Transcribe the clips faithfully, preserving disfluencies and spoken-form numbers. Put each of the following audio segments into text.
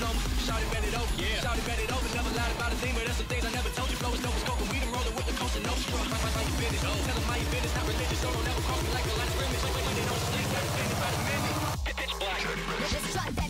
plumber. Shawty bend it over, yeah. Shawty bend it over, never lied about a thing, but there's some things I never told you. Flow is dope, scope, and we done rollin' with the coast and Nostra. Mind your business, tell them mind your business, not religious, so don't ever cross me like a line of scrimmage. When they don't sleep, gotta spend it by the minute. It's black. Let's try that.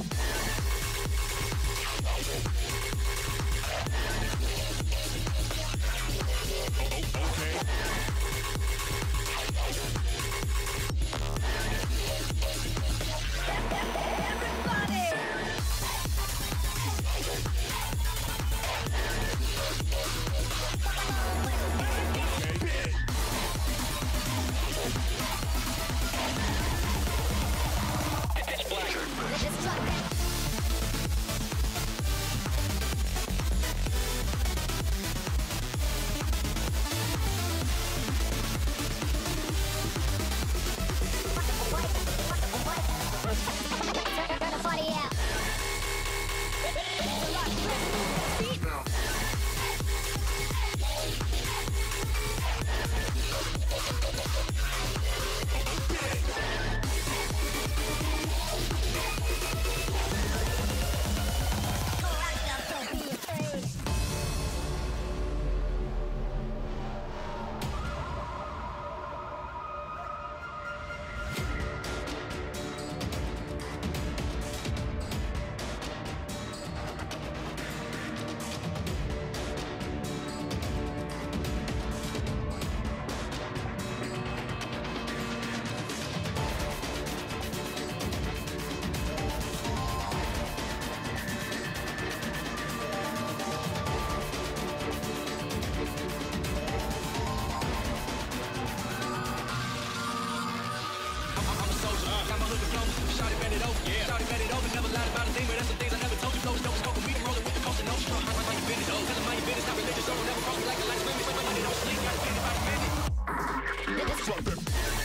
Shawty bend it over, yeah. Shawty bend it over, never lied about a thing, but that's some things I never told you. Flow is dope, scope, and we done rollin' with the coast and Nostra. Mind your business, tell them mind your business, not religious, so don't ever cross me like a line of scrimmage. When they don't sleep, gotta spend it by the minute. Let's drop them.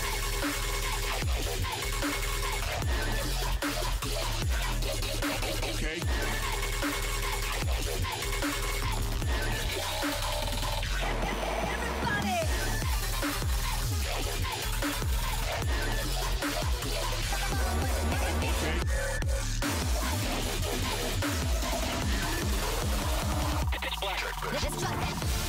Okay. Let's try that.